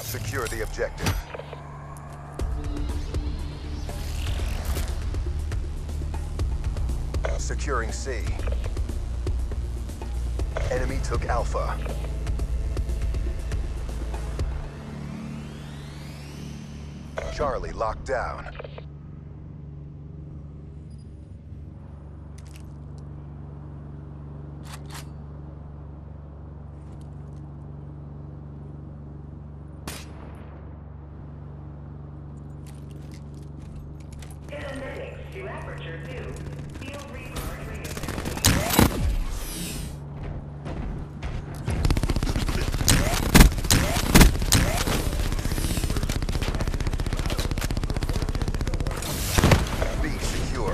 Secure the objective. Securing C. Enemy took Alpha. Charlie locked down. Analytics to aperture 2. Field recharge B secure.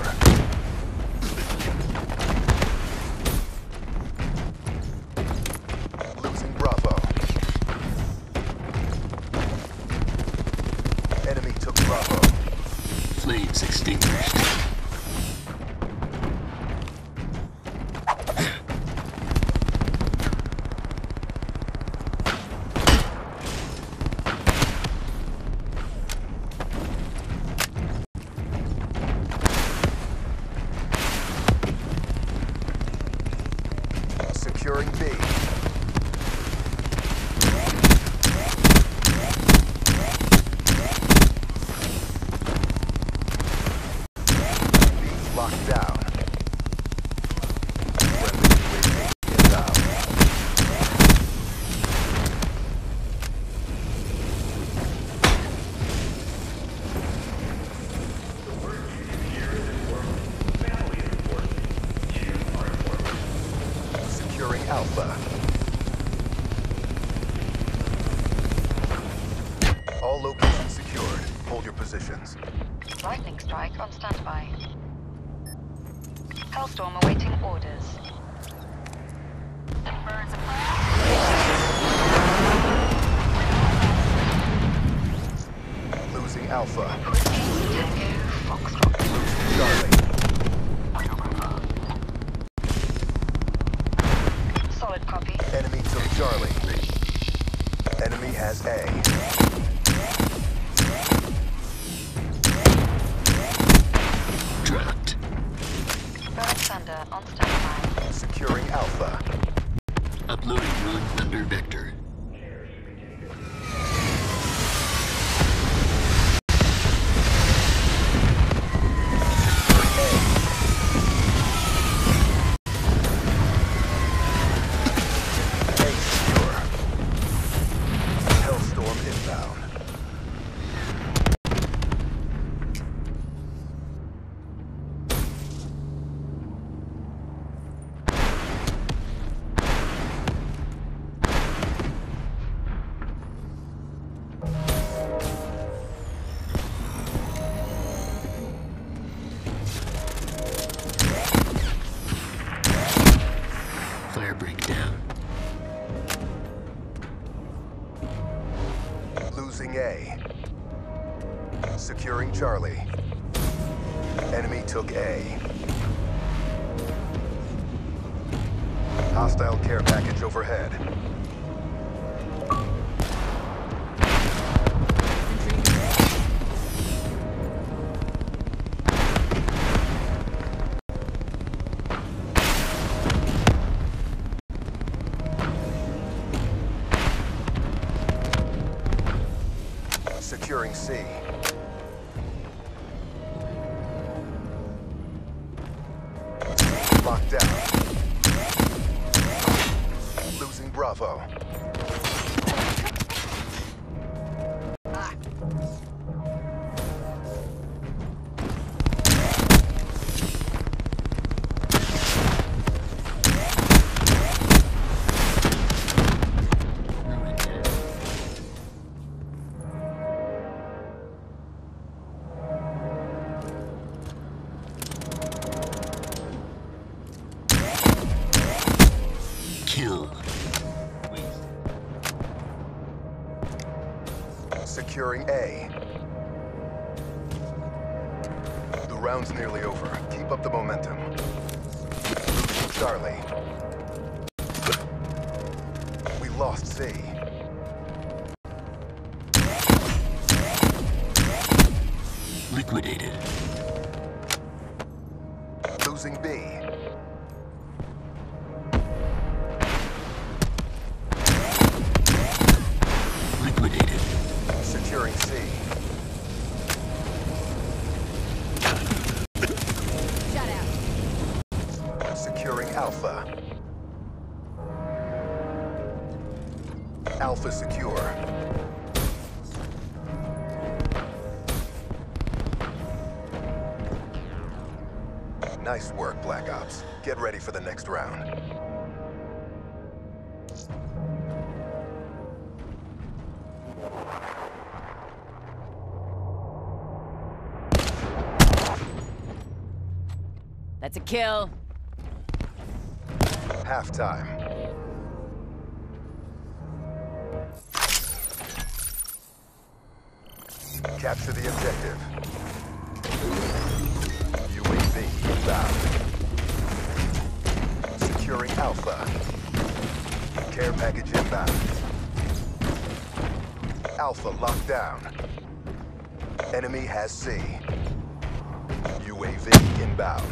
Losing Bravo. Enemy took Bravo. Flames extinguished. Securing B. B locked down. Friendly UAV inbound. Securing Alpha. All locations secured. Hold your positions. Lightning strike on standby. Hellstorm awaiting orders. Birds of prey. Losing Alpha. Tango, Foxtrot. Losing Charlie. Solid copy. Enemy took Charlie. Enemy has A. Dropped. Burning Thunder on standby. Securing Alpha. Uploading Rolling Thunder Vector. A secure. Hellstorm inbound. Fire breakdown. Losing A. Securing Charlie. Enemy took A. Hostile care package overhead. Securing C. Locked down. Losing Bravo. Kill. Securing A. The round's nearly over. Keep up the momentum. Losing Charlie. We lost C. Liquidated. Losing B. Liquidated. Securing C. Shut out. Securing Alpha. Alpha secure. Nice work, Black Ops. Get ready for the next round. That's a kill. Halftime. Capture the objective. UAV inbound. Securing Alpha. Care package inbound. Alpha locked down. Enemy has C. UAV inbound.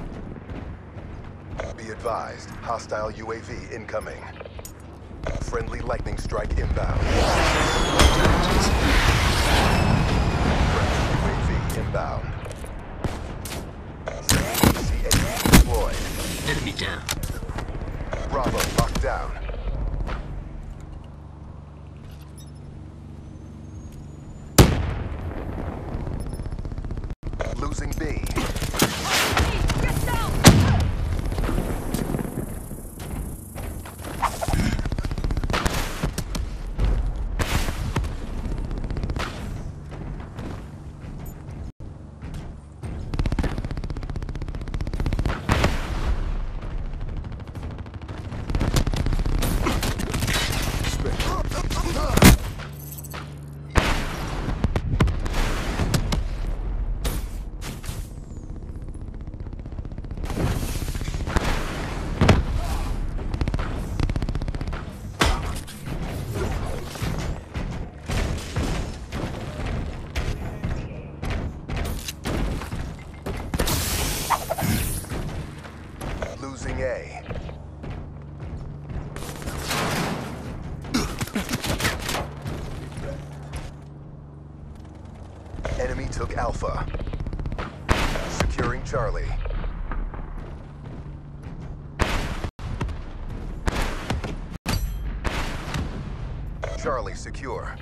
Be advised, hostile UAV incoming. Friendly lightning strike inbound. Friendly UAV inbound. CAE deployed. Enemy down. Bravo locked down. Losing B. Losing A. Enemy took Alpha. Securing Charlie. Charlie secure.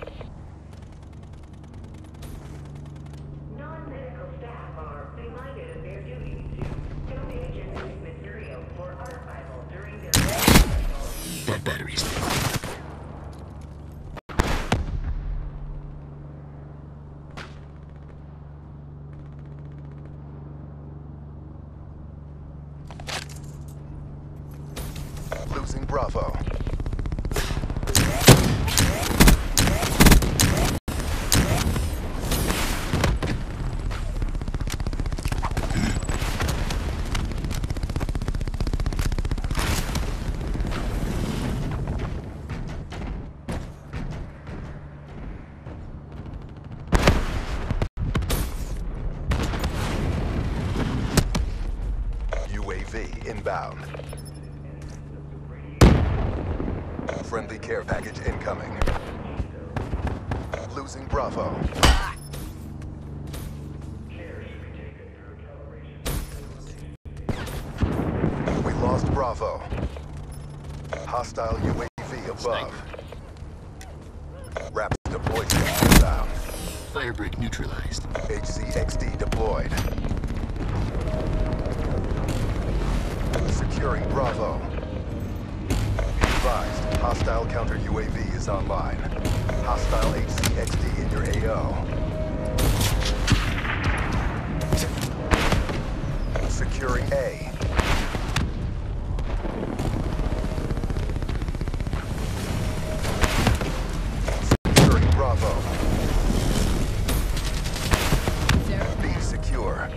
Non-medical staff are reminded of their duty to donate genetic material for archival during their cycle. That battery's Losing Bravo. UAV inbound. Friendly care package incoming. Losing Bravo. We lost Bravo. Hostile UAV above. Raps deployed inbound. firebreak neutralized. HCXD deployed. Securing Bravo. Be advised, hostile counter UAV is online. Hostile HCXD in your AO. Securing A. Securing Bravo. B secure.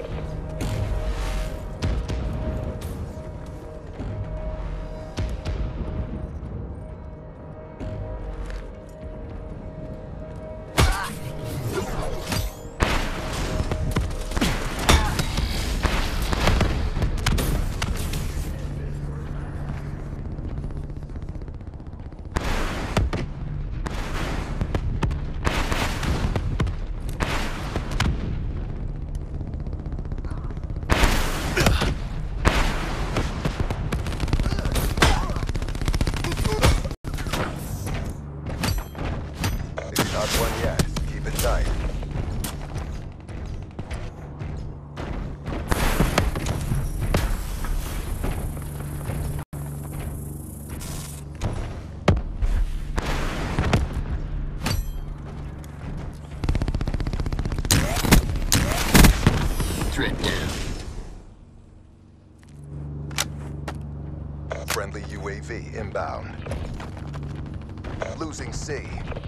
Friendly UAV inbound. Losing C.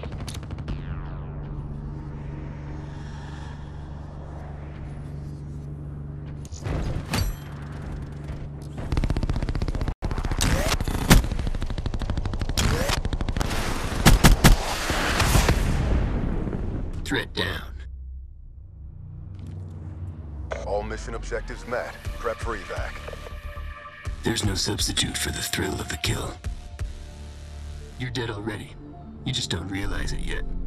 Threat down. All mission objectives met. Prep for evac. There's no substitute for the thrill of the kill. You're dead already. You just don't realize it yet.